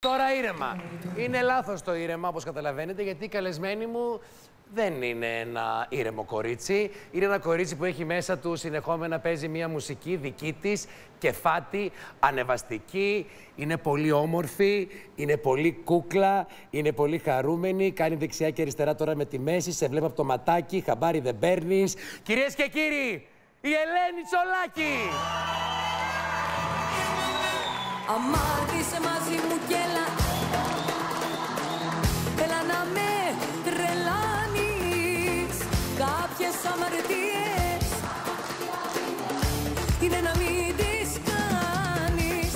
Τώρα ήρεμα. Είναι λάθος το ήρεμα, όπως καταλαβαίνετε, γιατί η καλεσμένη μου δεν είναι ένα ήρεμο κορίτσι. Είναι ένα κορίτσι που έχει μέσα του συνεχόμενα παίζει μια μουσική δική της, κεφάτη, ανεβαστική. Είναι πολύ όμορφη, είναι πολύ κούκλα, είναι πολύ χαρούμενη. Κάνει δεξιά και αριστερά τώρα με τη μέση. Σε βλέπω από το ματάκι, χαμπάρι δεν παίρνεις. Κυρίες και κύριοι, η Ελένη Τσολάκη! Αμάρτησε μαζί μου κι έλα, έλα να με τρελάνεις. Κάποιες αμαρτίες είναι να μην τις κάνεις.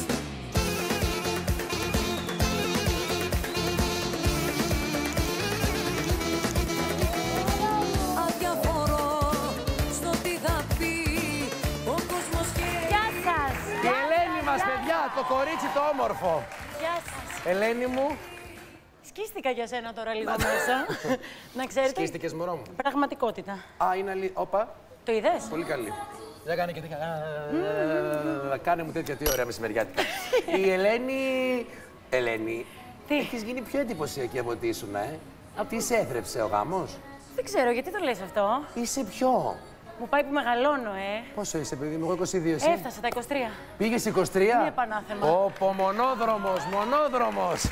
Αδιαφορώ στο τι θα πει ο κόσμος και... Γεια σας! Η Ελένη μας, παιδιά, το κορίτσι το όμορφο. Γεια σας! Ελένη μου. Σκίστηκα για σένα τώρα λίγο μέσα. Να ξέρετε. Σκίστηκες, μωρό μου. Πραγματικότητα. Α, είναι αλήθεια. Όπα. Το είδες? Πολύ καλή. Για κάνε και τέτοια. Κάνε μου τέτοια, τι ωραία μεσημεριάτικα. Η Ελένη... Ελένη, Τι? έχεις γίνει πιο εντυπωσιακή από ό,τι ήσουν, Τι σε έθρεψε ο γάμος? Δεν ξέρω, γιατί το λες αυτό. Είσαι πιο. Μου πάει που μεγαλώνω, Πόσο είσαι, παιδί μου, εγώ 22, εσύ? Έφτασα τα 23. Πήγες 23. Είναι επανάθεμα. Όπο, μονόδρομος, μονόδρομος.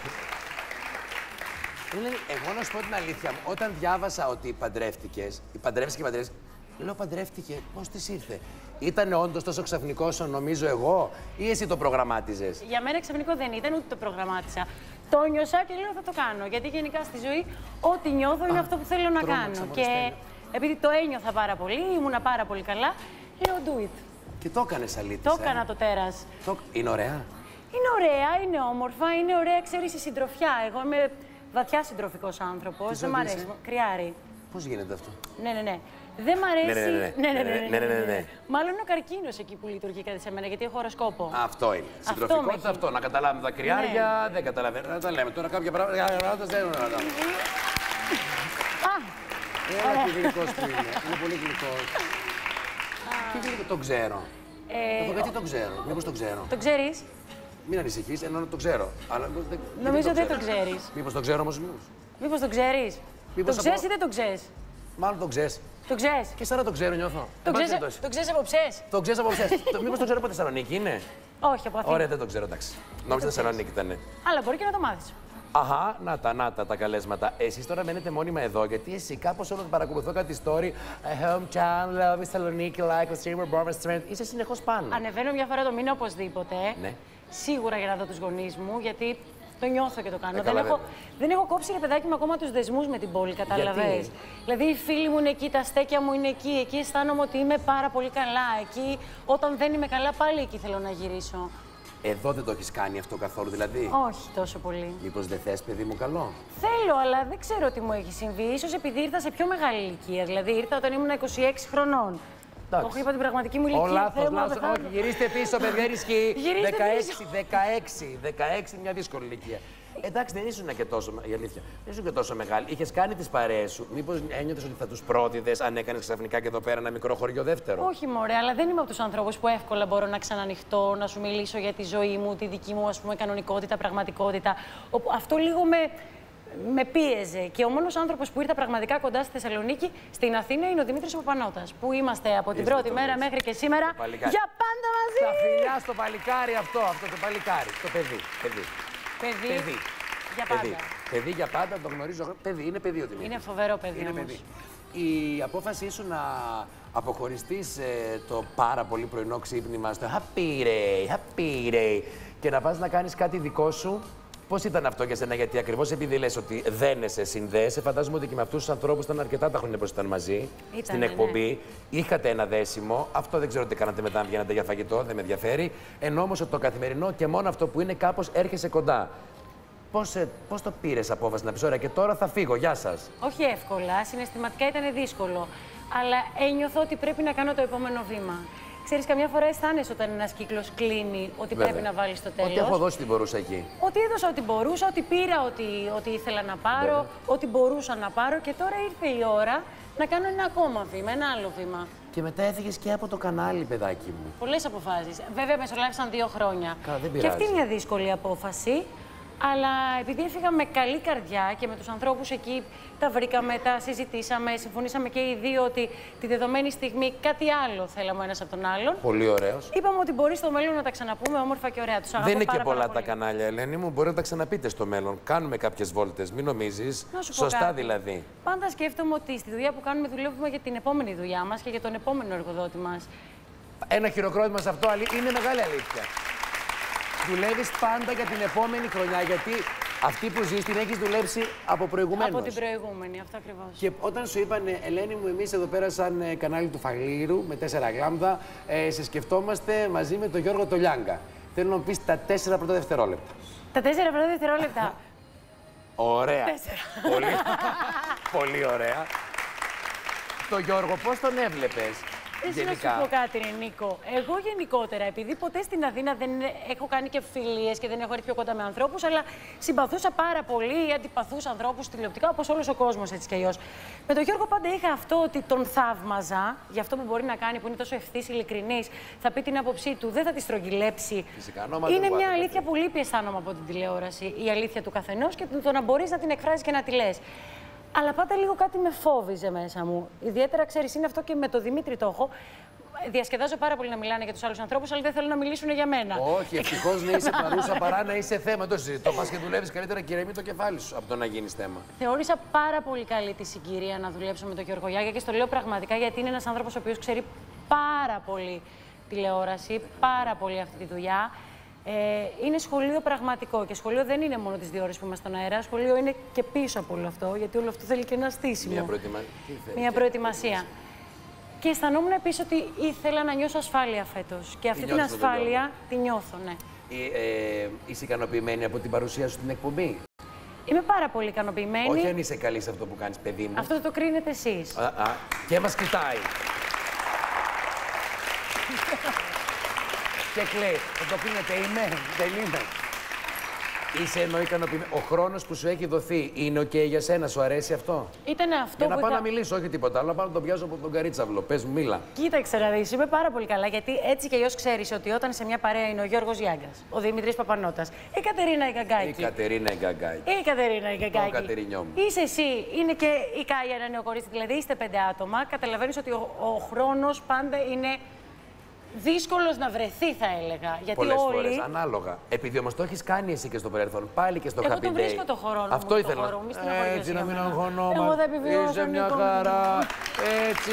Εγώ να σου πω την αλήθεια μου, όταν διάβασα ότι παντρεύτηκες, λέω παντρεύτηκε, πώς της ήρθε? Ήτανε όντως τόσο ξαφνικό όσο νομίζω εγώ, ή εσύ το προγραμμάτιζες? Για μένα ξαφνικό δεν ήταν, ούτε το προγραμμάτισα. Το νιώσα και λέω θα το κάνω. Γιατί γενικά στη ζωή, ό,τι νιώθω είναι αυτό που θέλω να κάνω. Και επειδή το ένιωθα πάρα πολύ, ήμουνα πάρα πολύ καλά, λέω do it. Και το έκανες αλήθεια. Το έκανα το τέρας. Είναι ωραία. Είναι ωραία, είναι όμορφα, είναι ωραία, ξέρεις, η συντροφιά. Εγώ είμαι βαθιά συντροφικός άνθρωπος. Δεν μ' αρέσει. Κρυάρι. Πώς γίνεται αυτό? Ναι. Δεν μ' αρέσει. Ναι. Μάλλον είναι ο καρκίνος εκεί που λειτουργεί κάτι σε μένα, γιατί έχω χοροσκόπο. Αυτό είναι. Συντροφικότητα αυτό. Να καταλάβουμε τα κρυάρια, δεν καταλαβαίνω. Να τα λέμε τώρα κάποια πράγματα. Έλα τι γλυκός που είναι. Είναι πολύ γλυκός. Τι γλυκό, το ξέρω. Γιατί το ξέρω, μήπως το ξέρω. Το ξέρεις? Μην ανησυχείς, ενώ το ξέρω. Νομίζω δεν το ξέρεις. Μήπως το ξέρω όμως. Μήπως το ξέρεις? Το ξέρεις ή δεν το ξέρεις? Μάλλον το ξέρεις. Το ξέρεις? Και σαν να το ξέρω νιώθω. Το ξέρεις από ψες? Το ξέρεις από ψες. Μήπως το ξέρω από Θεσσαλονίκη είναι? Όχι, από Αθήνα. Ωραία, δεν το ξέρω, εντάξει. Νόμιζα Θεσσαλονίκη ήταν. Αλλά μπορεί και να το μάθεις. Αχα, να τα καλέσματα. Εσείς τώρα μένετε μόνιμα εδώ, γιατί εσύ κάπως όλο παρακολουθώ κάτι story. Hometown, love, Θεσσαλονίκη, like, a streamer, bomber, strength. Είσαι συνεχώς πάνω. Ανεβαίνω μια φορά το μήνα οπωσδήποτε. Ναι. Σίγουρα για να δω τους γονείς μου, γιατί το νιώθω και το κάνω. Δεν έχω κόψει, ρε παιδάκι μου, ακόμα τους δεσμούς με την πόλη, κατάλαβες. Δηλαδή, οι φίλοι μου είναι εκεί, τα στέκια μου είναι εκεί. Εκεί αισθάνομαι ότι είμαι πάρα πολύ καλά. Εκεί, όταν δεν είμαι καλά, πάλι εκεί θέλω να γυρίσω. Εδώ δεν το έχεις κάνει αυτό καθόλου, δηλαδή? Όχι τόσο πολύ. Μήπως δεν θες, παιδί μου, καλό? Θέλω, αλλά δεν ξέρω τι μου έχει συμβεί. Ίσως επειδή ήρθα σε πιο μεγάλη ηλικία. Δηλαδή, ήρθα όταν ήμουν 26 χρονών. Το έχω είπα την πραγματική μου ηλικία. Λάθος. Όχι, γυρίστε πίσω, παιδιά, ισχύει. 16, μια δύσκολη ηλικία. Εντάξει, δεν ήσουν και τόσο, η αλήθεια, δεν ήσουν και τόσο μεγάλη. Είχες κάνει τις παρέες σου. Μήπως ένιωθες ότι θα τους πρόδιδες αν έκανες ξαφνικά και εδώ πέρα ένα μικρό χωριό δεύτερο? Όχι, μωρέ, αλλά δεν είμαι από τους ανθρώπους που εύκολα μπορώ να ξανανυχτώ, να σου μιλήσω για τη ζωή μου, τη δική μου, ας πούμε, κανονικότητα, πραγματικότητα. Αυτό λίγο με πίεζε. Και ο μόνος άνθρωπος που ήρθα πραγματικά κοντά στη Θεσσαλονίκη, στην Αθήνα, είναι ο Δημήτρης Παπανώτας. Που είμαστε από την πρώτη μέρα μέχρι και σήμερα για πάντα μαζί. Τα φιλιά στο παλικάρι αυτό το παλικάρι. Το παιδί. Για πάντα. Παιδί για πάντα, το γνωρίζω. Παιδί, είναι παιδί ο Δημήτρης. Είναι φοβερό παιδί. Είναι παιδί. Η απόφασή σου να αποχωριστείς το πάρα πολύ πρωινό ξύπνημα στο happy day και να πας να κάνεις κάτι δικό σου. Πώς ήταν αυτό για σένα, γιατί ακριβώς επειδή λες ότι δένεσαι, συνδέεσαι, φαντάζομαι ότι και με αυτούς τους ανθρώπους ήταν αρκετά τα χρόνια που ήταν μαζί στην εκπομπή. Ναι. Είχατε ένα δέσιμο. Αυτό δεν ξέρω τι κάνατε μετά, αν βγαίνατε για φαγητό, δεν με ενδιαφέρει. Ενώ όμως το καθημερινό και μόνο αυτό που είναι, κάπως έρχεσαι κοντά. Πώς το πήρες απόφαση να πεις, ωραία, και τώρα θα φύγω, γεια σας? Όχι εύκολα, συναισθηματικά ήταν δύσκολο. Αλλά ένιωθω ότι πρέπει να κάνω το επόμενο βήμα. Ξέρεις, καμιά φορά αισθάνεσαι όταν ένας κύκλος κλείνει ότι πρέπει να βάλεις το τέλος. Ότι έχω δώσει ό,τι μπορούσα εκεί. Ότι έδωσα ό,τι μπορούσα, ότι πήρα ό,τι ήθελα να πάρω, ό,τι μπορούσα να πάρω και τώρα ήρθε η ώρα να κάνω ένα ακόμα βήμα, ένα άλλο βήμα. Και μετά έφυγες και από το κανάλι, παιδάκι μου. Πολλές αποφάσεις. Βέβαια, μεσολάβησαν 2 χρόνια. Καλά, δεν και αυτή είναι μια δύσκολη απόφαση. Αλλά επειδή έφυγα με καλή καρδιά και με τους ανθρώπους εκεί τα βρήκαμε, τα συζητήσαμε, συμφωνήσαμε και οι δύο ότι τη δεδομένη στιγμή κάτι άλλο θέλαμε ο ένας από τον άλλον. Πολύ ωραίος. Είπαμε ότι μπορεί στο μέλλον να τα ξαναπούμε όμορφα και ωραία. Τους αγαπώ Δεν είναι πάρα, και πολλά πάρα τα πολύ. κανάλια, Ελένη μου. Μπορεί να τα ξαναπείτε στο μέλλον. Κάνουμε κάποιες βόλτες, μην νομίζεις. Να σου πω Σωστά κάτι. δηλαδή. Πάντα σκέφτομαι ότι στη δουλειά που κάνουμε δουλεύουμε για την επόμενη δουλειά μας και για τον επόμενο εργοδότη μας. Ένα χειροκρότημα σε αυτό είναι μεγάλη αλήθεια. Δουλεύεις πάντα για την επόμενη χρονιά, γιατί αυτή που ζεις την έχεις δουλέψει από προηγουμένως. Από την προηγούμενη, αυτό ακριβώς. Και όταν σου είπαν, Ελένη μου, εμείς εδώ πέρα σαν κανάλι του Φαλήρου, με 4 γλάμδα, σε σκεφτόμαστε μαζί με τον Γιώργο Τολιάγκα. Θέλω να μου πεις τα 4 πρώτα δευτερόλεπτα. Τα 4 πρώτα δευτερόλεπτα. Ωραία. 4. Πολύ, πολύ ωραία. Το Γιώργο πώς τον έβλεπες? Εσύ να σου πω κάτι, ρε Νίκο. Εγώ γενικότερα, επειδή ποτέ στην Αθήνα δεν έχω κάνει και φιλίες και δεν έχω έρθει πιο κοντά με ανθρώπους, αλλά συμπαθούσα πάρα πολύ ή αντιπαθούσα ανθρώπους τηλεοπτικά, όπως όλος ο κόσμος έτσι κι αλλιώς. Με τον Γιώργο πάντα είχα αυτό ότι τον θαύμαζα για αυτό που μπορεί να κάνει, που είναι τόσο ευθύς, ειλικρινής, θα πει την άποψή του, δεν θα τη στρογγυλέψει. Είναι μια αλήθεια που λείπει, αισθάνομαι, από την τηλεόραση. Η αλήθεια του καθενός και το να μπορείς να την εκφράζεις και να τη λες. Αλλά πάντα λίγο κάτι με φόβιζε μέσα μου. Ιδιαίτερα, ξέρεις, είναι αυτό και με τον Δημήτρη το έχω. Διασκεδάζω πάρα πολύ να μιλάνε για τους άλλους ανθρώπους, αλλά δεν θέλω να μιλήσουν για μένα. Όχι, ευτυχώς να είσαι παρούσα παρά να είσαι θέμα. Το συζητώ. Πας και δουλεύεις καλύτερα και ηρεμεί το κεφάλι σου από το να γίνεις θέμα. Θεώρησα πάρα πολύ καλή τη συγκυρία να δουλέψω με τον Γιώργο Γιάγκα και στο λέω πραγματικά γιατί είναι ένας άνθρωπος ο οποίος ξέρει πάρα πολύ τηλεόραση, πάρα πολύ αυτή τη δουλειά. Είναι σχολείο πραγματικό και σχολείο δεν είναι μόνο τις 2 ώρες που είμαστε στον αέρα. Σχολείο είναι και πίσω από όλο αυτό, γιατί όλο αυτό θέλει και ένα στήσιμο. Μια προετοιμασία. Και αισθανόμουν επίσης ότι ήθελα να νιώσω ασφάλεια φέτος. Και αυτή την ασφάλεια τη νιώθω, ναι. Είσαι ικανοποιημένη από την παρουσία σου στην εκπομπή? Είμαι πάρα πολύ ικανοποιημένη. Όχι αν είσαι καλή σε αυτό που κάνεις, παιδί μου. Αυτό το κρίνετε εσείς. Και μας κοιτάει. Και κλαίει. Θα το πίνετε, δεν είμαι. Είσαι εννοεί ικανοποιημένη. Ο χρόνος που σου έχει δοθεί είναι οκ για σένα, σου αρέσει αυτό? Ήταν αυτό για που να πάω να μιλήσω, όχι τίποτα άλλο, να πάω να τον πιάσω από τον καρίτσαυλο. Πες μου, μίλα. Κοίταξε να δεις, είμαι πάρα πολύ καλά, γιατί έτσι κι αλλιώς ξέρεις ότι όταν σε μια παρέα είναι ο Γιώργος Γιάγκας, ο Δημήτρης Παπανώτας, η Κατερίνα η Γκαγκάκη. Η Κατερίνα η Γκαγκάκη. Η Κατερίνα η Γκαγκάκη. Το Κατερινιό μου. Είσαι εσύ, είναι και η Κάια, ένα νέο κορίτσι, δηλαδή είστε 5 άτομα. Καταλαβαίνεις ότι ο χρόνος πάντα είναι δύσκολος να βρεθεί, θα έλεγα. Γιατί πολλές όλοι... φορές, ανάλογα. Επειδή όμως το έχεις κάνει εσύ και στο παρελθόν, πάλι και στο Happy Day. Εγώ τον βρίσκω το χρόνο αυτό μου, ήθελα. Έτσι να μην αγχωνόμαστε. Εγώ θα επιβιώσω, Είσαι μια Νίκο. χαρά. Έτσι.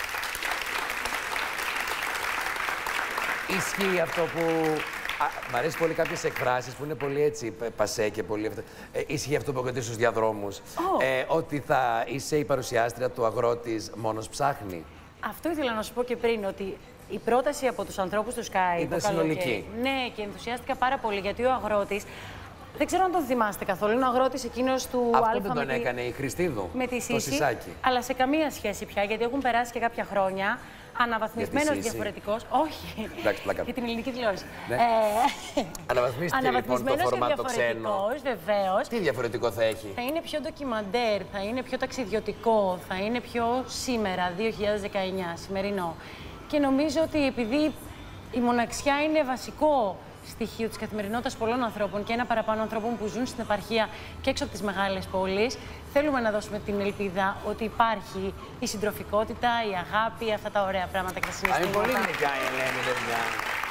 Ισχύει αυτό που... Μ' αρέσει πολύ κάποιες εκφράσεις που είναι πολύ έτσι, πασέ και πολύ αυτά. Ισχύει αυτό που έχω στους διαδρόμους. Ότι θα είσαι η παρουσιάστρια του αγρότης μόνος ψάχνει. Αυτό ήθελα να σου πω και πριν, ότι η πρόταση από τους ανθρώπους του Sky ήταν συνολική. Ναι, και ενθουσιάστηκα πάρα πολύ, γιατί ο αγρότης, δεν ξέρω αν τον θυμάστε καθόλου, είναι ο αγρότης εκείνος του Αυτό Αλφα δεν τον έκανε η Χριστίδου, με τη το Σύση, Σισάκι. αλλά σε καμία σχέση πια, γιατί έχουν περάσει και κάποια χρόνια, αναβαθμισμένος διαφορετικός. Όχι, για την ελληνική τηλεόραση. Ναι. Αναβαθμίστηκε λοιπόν το φορμάτο ξένο. Βεβαίως. Τι διαφορετικό θα έχει? Θα είναι πιο ντοκιμαντέρ, θα είναι πιο ταξιδιωτικό, θα είναι πιο σήμερα, 2019, σημερινό. Και νομίζω ότι επειδή η μοναξιά είναι βασικό στοιχείο της καθημερινότητας πολλών ανθρώπων και ένα παραπάνω ανθρώπων που ζουν στην επαρχία και έξω από τις μεγάλες πόλεις, θέλουμε να δώσουμε την ελπίδα ότι υπάρχει η συντροφικότητα, η αγάπη, αυτά τα ωραία πράγματα και τα συναισθήματα. Είναι πολύ γλυκά η Ελένη, παιδιά.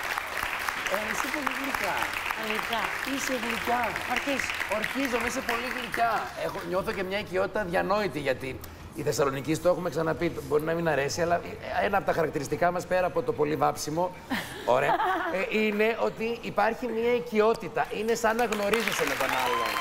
Είσαι πολύ γλυκά. Αλήθεια. Είσαι γλυκά. Ορκίζομαι, είσαι πολύ γλυκά. Νιώθω και μια οικειότητα διανόητη, γιατί η Θεσσαλονίκη, το έχουμε ξαναπεί, μπορεί να μην αρέσει, αλλά ένα από τα χαρακτηριστικά μας, πέρα από το πολύ βάψιμο, ωραία, είναι ότι υπάρχει μια οικειότητα. Είναι σαν να γνωρίζεσαι με τον άλλον.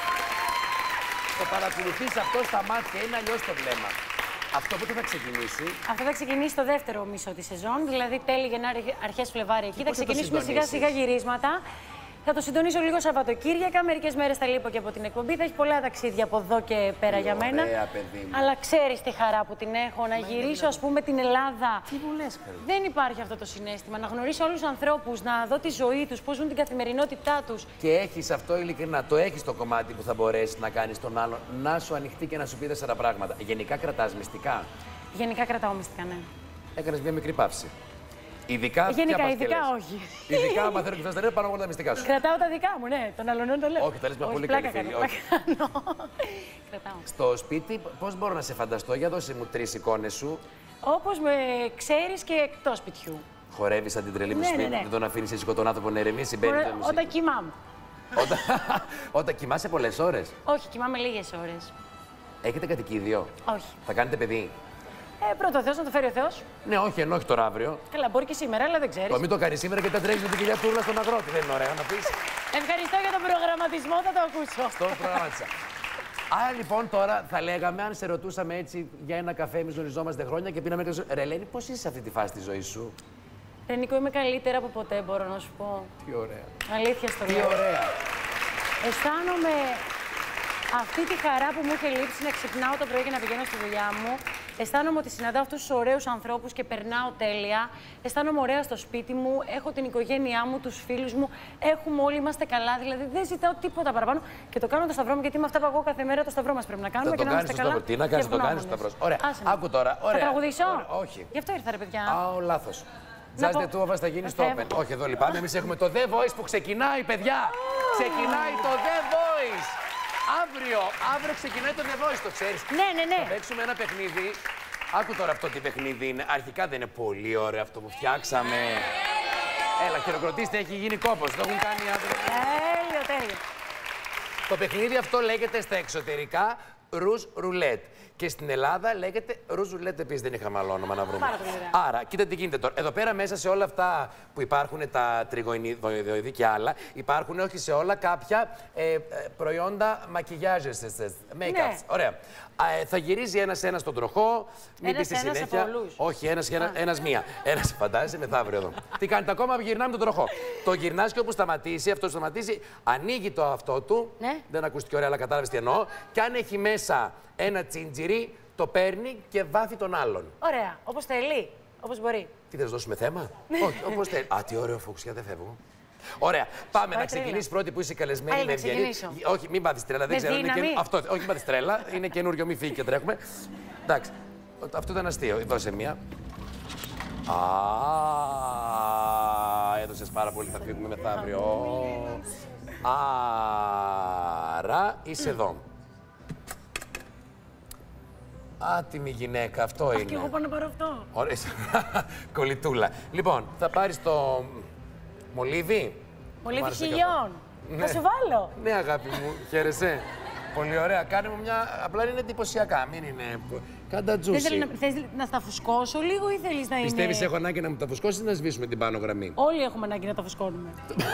Το παρακολουθείς αυτό στα μάτια, είναι αλλιώς το βλέμμα. Αυτό πότε θα ξεκινήσει? Αυτό θα ξεκινήσει το δεύτερο μισό της σεζόν, δηλαδή τέλη Γενάρη, αρχές Φλεβάρι. Εκεί θα ξεκινήσουμε σιγά-σιγά γυρίσματα. Θα το συντονίσω λίγο Σαββατοκύριακα. Μερικές μέρες θα λείπω και από την εκπομπή. Θα έχει πολλά ταξίδια από εδώ και πέρα για μένα. Παιδί μου. Αλλά ξέρεις τη χαρά που την έχω να γυρίσω, ας πούμε, την Ελλάδα. Τι μου λες, καλή. Δεν υπάρχει αυτό το συναίσθημα. Να γνωρίσω όλους τους ανθρώπους, να δω τη ζωή τους, πώς ζουν την καθημερινότητά τους. Και έχεις αυτό ειλικρινά, το έχεις το κομμάτι που θα μπορέσει να κάνεις τον άλλον, να σου ανοιχτεί και να σου πει 4 πράγματα. Γενικά κρατάς μυστικά? Γενικά κρατάω μυστικά, ναι. Έκανες μια μικρή παύση. Ειδικά. Γενικά, ειδικά όχι. Ειδικά, άμα θέλω και θες να λέω, πάνω από τα μυστικά σου. Κρατάω τα δικά μου, ναι. Των άλλων το λέω. Όχι, τα λες με πολύ καλή φίλη. Κρατάω. Στο σπίτι, πώς μπορώ να σε φανταστώ, για δώσε μου 3 εικόνες σου. Όπως με ξέρεις και εκτός σπιτιού. Χορεύεις σαν την τρελή μου Ναι, σπίτι, ναι, ναι. δεν τον αφήνεις εσύ τον άνθρωπο να ηρεμήσει, μπαίνει το μουσική. Όταν κοιμάμαι. Όταν κοιμάσαι πολλές ώρες. Όχι, κοιμάμαι λίγες ώρες. Έχετε κατοικίδιο. Όχι. Θα κάνετε παιδί. Πρώτο Θεός, να το φέρει ο Θεός. Ναι, όχι, ενώ όχι τώρα αύριο. Καλά, μπορεί και σήμερα, αλλά δεν ξέρεις. Το μην το κάνει σήμερα και τα τρέχει με την κυρία Τούρλα στον αγρότη. Δεν είναι ωραίο να πει. Ευχαριστώ για τον προγραμματισμό, θα το ακούσω. Το προγραμμάτισα. Άρα λοιπόν τώρα θα λέγαμε, αν σε ρωτούσαμε έτσι για ένα καφέ, εμείς γνωριζόμαστε χρόνια και πίναμε και ρε Ελένη, πώς είσαι σε αυτή τη φάση της ζωής σου. Νίκο, είμαι καλύτερα από ποτέ, μπορώ να σου πω. Τι ωραία. Αλήθεια στο Τι λέω. ωραία. Αισθάνομαι αυτή τη χαρά που μου είχε λείψει να ξυπνάω το πρωί και να πηγαίνω στη δουλειά μου. Αισθάνομαι ότι συναντάω αυτούς τους ωραίους ανθρώπους και περνάω τέλεια. Αισθάνομαι ωραία στο σπίτι μου. Έχω την οικογένειά μου, τους φίλους μου. Έχουμε όλοι, είμαστε καλά. Δηλαδή δεν ζητάω τίποτα παραπάνω. Και το κάνω το σταυρό μου, γιατί με αυτά που ακούω κάθε μέρα το σταυρό μας πρέπει να κάνουμε. Θα και το να είμαστε καλά. Τι να κάνεις, το κάνεις το σταυρό. Ωραία. Άκου τώρα. Ωραία. Θα τραγουδήσω. Όχι. Γι' αυτό ήρθα, ρε παιδιά. Α, λάθος. Just the two of us θα γίνει στο Open. Όχι, εδώ λυπάμαι. Εμείς έχουμε το The Voice που ξεκινάει, παιδιά. Ξεκινάει το The Voice. Αύριο ξεκινάει το The Voice, το ξέρεις. Ναι. Θα παίξουμε ένα παιχνίδι. Άκου τώρα αυτό τι παιχνίδι είναι. Αρχικά δεν είναι πολύ ωραίο αυτό που φτιάξαμε. Έλα, χειροκροτήστε, έχει γίνει κόπος. Το έχουν κάνει οι άνθρωποι. Τέλειο. Το παιχνίδι αυτό λέγεται στα εξωτερικά Rouge Roulette. Και στην Ελλάδα λέγεται Rouge Roulette επίσης, δεν είχαμε άλλο όνομα να βρούμε. Πάρα πολύ ωραία. Άρα, κοίτα τι γίνεται τώρα. Εδώ πέρα μέσα σε όλα αυτά που υπάρχουν, τα τριγωνιδοειδή και άλλα, υπάρχουν όχι σε όλα κάποια προϊόντα μακιγιάζες, make-ups. Ναι. Ωραία. Θα γυρίζει ένας στον τροχό. Μην πεις στη συνέχεια. Όχι, ένας μία. Ένας, φαντάζεσαι, μεθαύριο εδώ. Τι κάνετε ακόμα, γυρνάμε τον τροχό. Το γυρνάς και όπου σταματήσει, αυτό σταματήσει, ανοίγει το αυτό του. Ναι. Δεν ακούστηκε ωραία, αλλά κατάλαβες τι εννοώ. Και αν έχει μέσα ένα τσιντζιρί, το παίρνει και βάφει τον άλλον. Ωραία. Όπως θέλει. Όπως μπορεί. Τι θες, δώσουμε θέμα? Όχι, όπως θέλει. Α, τι ωραίο φούξια, δεν φεύγω. Ωραία. Πάμε να ξεκινήσει πρώτη που είσαι καλεσμένη με ευγενή. Όχι, μην πάθεις τρέλα. Δεν ξέρω. Αυτό, όχι, μην πάθεις τρέλα. Είναι καινούριο, μη φύγει και τρέχουμε. Εντάξει. Αυτό ήταν αστείο. Δώσε μία. Α, έδωσες πάρα πολύ. Θα φύγουμε μεθαύριο. Άρα είσαι εδώ. Άτιμη γυναίκα, αυτό είναι. Και εγώ πάω να πάρω αυτό. Ωραία. Κολλητούλα. Λοιπόν, θα πάρεις το μολύβι. Μολύβι χιλιών. Θα σου βάλω. Ναι, αγάπη μου, χαίρεσαι. Πολύ ωραία. Κάνε μου μια. Απλά είναι εντυπωσιακά. Μην είναι. Κάντα τζούσι. Θες να στα φουσκώσω λίγο ή θέλεις να είναι. Πιστεύεις έχω ανάγκη να μου τα φουσκώσεις ή να σβήσουμε την πάνω γραμμή? Όλοι έχουμε ανάγκη να τα φουσκώνουμε.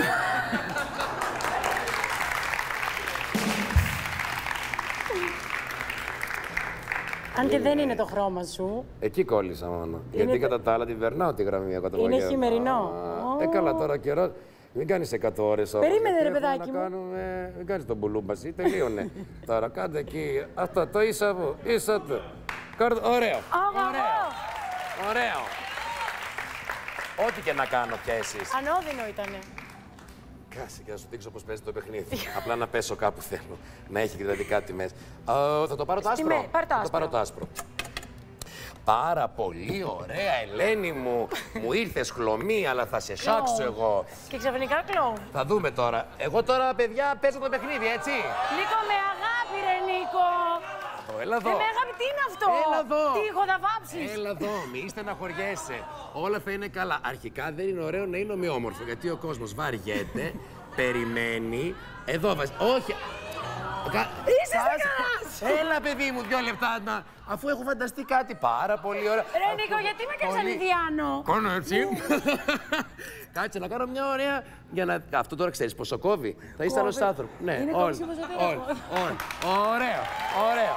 Αν και δεν είναι το χρώμα σου. Εκεί κόλλησα μόνο. Γιατί κατά τα άλλα την περνάω τη γραμμή εγώ το Είναι απόγευμα. χειμερινό. Καλά τώρα καιρό. Μην κάνεις 100 ώρες όμως. Περίμενε, ρε έχουμε παιδάκι να μου. κάνουμε... Μην κάνεις τον μπουλούμπαση, τελείωνε. Τώρα κάντε εκεί. Αυτό το ίσα μου. Ίσα του. Ωραίο. Ωραίο. Ό,τι και να κάνω πια εσείς. Ανώδυνο ήτανε. Κάτσε και να σου δείξω πώς παίζει το παιχνίδι. Απλά να πέσω κάπου θέλω. Να έχει δηλαδή κάτι μέσα. Θα το πάρω το άσπρο. Πάρ' το άσπρο. Θα το πάρω το άσπρο. Πάρα πολύ ωραία, Ελένη μου. Μου ήρθες χλωμή, αλλά θα σε σάξω εγώ. Και ξαφνικά κλόουν. Θα δούμε τώρα. Εγώ τώρα, παιδιά, παίζω το παιχνίδι, έτσι. Νίκο, με αγάπη, ρε Νίκο. Έλα εδώ. Με αγάπη, τι είναι αυτό. Έλα εδώ. Τι ήχο θα βάψεις. Έλα εδώ, μη στεναχωριέσαι. Όλα θα είναι καλά. Αρχικά δεν είναι ωραίο να είναι ομοιόμορφο, γιατί ο κόσμος βαριέται, περιμένει. Εδώ βάζει. Όχι. Είσαι κανένας! Έλα, παιδί μου, 2 λεπτά να. Αφού έχω φανταστεί κάτι πάρα πολύ ωραίο. Ρε Νίκο, γιατί με κάνεις Ανιδιάνο. Κάνω έτσι. Κάτσε να κάνω μια ωραία. Για να... Αυτό τώρα ξέρεις πόσο κόβει. Θα είσαι άλλος άνθρωπος. Ναι, είναι όλοι. Ωραίο, ωραίο.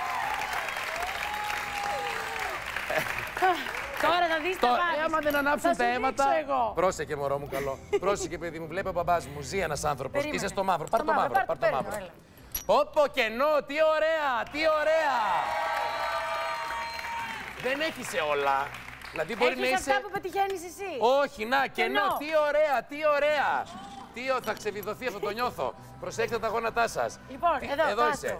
Τώρα θα δεις τα Τώρα, άμα δεν ανάψουν τα αίματα. Εγώ. Πρόσεχε, μωρό μου, καλό. Πρόσεχε, παιδί μου. Βλέπει ο μπαμπάς μου. Ζει ένας άνθρωπος. Περίμενε. Είσαι στο μαύρο. Πάρ' Στο το μαύρο. μαύρο, Πάρ' το μαύρο. έλα. Όπο κενό, τι ωραία, τι ωραία. Δεν έχει σε όλα. Δηλαδή μπορεί να Έχεις είσαι... αυτά που πετυχαίνεις εσύ. Όχι, να, κενό, τι ωραία, τι ωραία. Θα ξεβιδωθεί αυτό, το νιώθω. Προσέξτε τα γόνατά σας. Λοιπόν, εδώ το είσαι.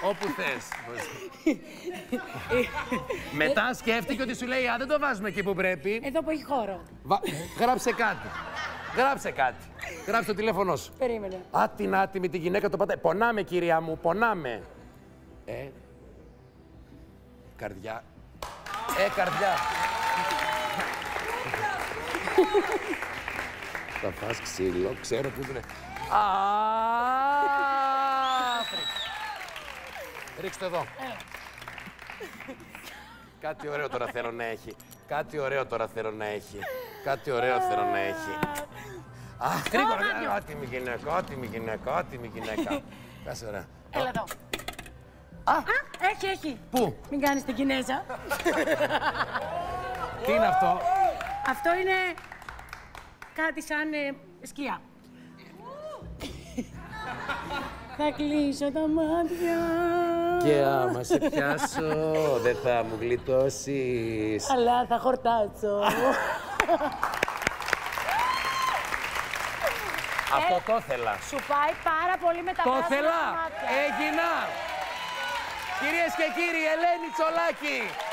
Όπου θες. Μετά σκέφτηκε ότι σου λέει, α, δεν το βάζουμε εκεί που πρέπει. Εδώ που έχει χώρο. Γράψε κάτι. Γράψε κάτι. Γράψε το τηλέφωνο σου. Περίμενε. Άτιμη τη γυναίκα το πατάει. Πονάμε, κυρία μου, πονάμε. Καρδιά. Καρδιά. Θα φας ξύλο, ξέρω που είναι. Ρίξτε εδώ. Κάτι ωραίο τώρα θέλω να έχει. Κάτι ωραίο τώρα θέλω να έχει. Κάτι ωραίο θέλω να έχει. Αχ, γρήγορα. Άτιμη γυναίκα, άτιμη γυναίκα, άτιμη γυναίκα. Κάσε ωραία. Έλα εδώ. Έχει. Πού? Μην κάνεις την Κινέζα. Τι είναι αυτό? Αυτό είναι κάτι σαν σκιά. Θα κλείσω τα μάτια. Και άμα σε πιάσω, δεν θα μου γλιτώσεις. Αλλά θα χορτάσω. Αυτό το ήθελα. Σου πάει πάρα πολύ με τα Το πράσινα ήθελα. μάτια. Έγινα. Κυρίες και κύριοι, Ελένη Τσολάκη.